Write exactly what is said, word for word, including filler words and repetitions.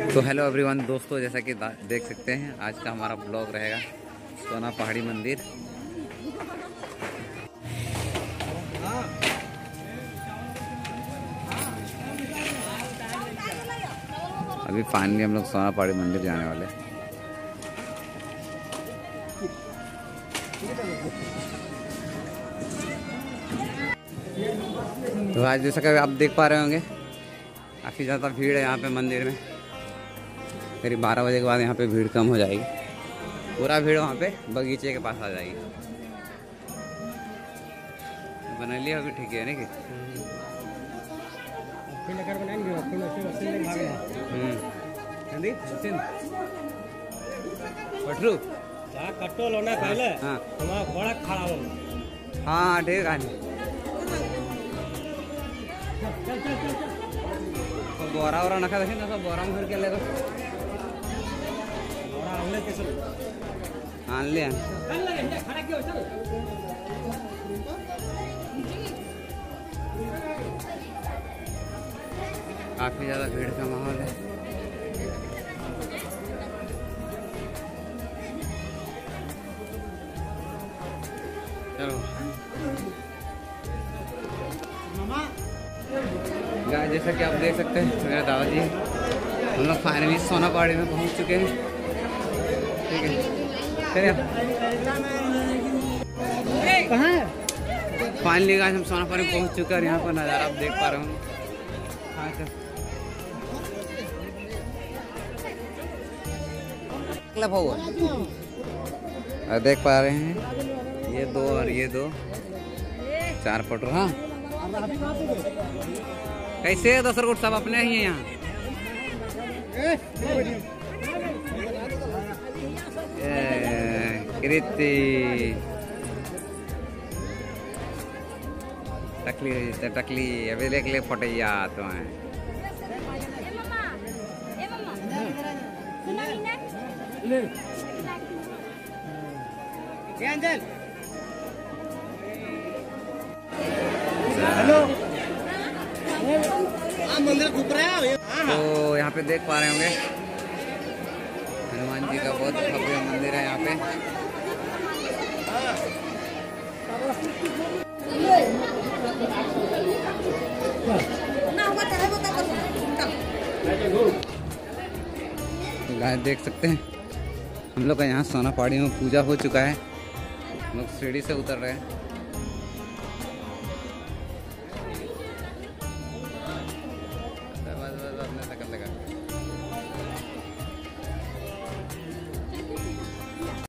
तो hello everyone दोस्तों, जैसा कि देख सकते हैं आज का हमारा ब्लॉग रहेगा सोना पहाड़ी मंदिर। अभी फाइनली हम लोग सोना पहाड़ी मंदिर जाने वाले। तो आज जैसा कि आप देख पा रहे होंगे काफ़ी ज़्यादा भीड़ है यहाँ पे मंदिर में। करीब बारह बजे के बाद यहाँ पे भीड़ कम हो जाएगी। पूरा भीड़ वहाँ पे बगीचे के पास आ जाएगी। बना लिया अभी ठीक है ना कि पटरू कट्टो लोना पहले हाँ हमारा बड़ा खड़ा हो। हाँ ठीक है। बोरा वोरा नखा देखे ना, सब बोरा में भर के ले आन लिया। काफी ज्यादा भीड़ का माहौल है। चलो गाइस, जैसा कि आप देख सकते हैं मेरे दादाजी हम लोग फाइनली सोना पहाड़ी में पहुंच चुके हैं। ठीक है, चलिए कहाँ फाइनली गाइस हम सोना पहाड़ी पहुंच चुके हैं और यहाँ पर नज़ारा आप देख पा रहे होंगे। हाँ सर देख पा रहे हैं ये दो और ये दो चार फोटो। हाँ कैसे है दोसर गुट सब अपने ही है यहाँ। कृति टकली टकली अभी देख ले फोटैया तो है। हेलो मंदिर घूम रहा है। तो यहाँ पे देख पा रहे होंगे हनुमान जी का बहुत भव्य मंदिर है यहाँ पे। तो गाइस देख सकते हैं हम लोग का यहाँ सोना पहाड़ी में पूजा हो चुका है। हम लोग सीढ़ी से उतर रहे हैं।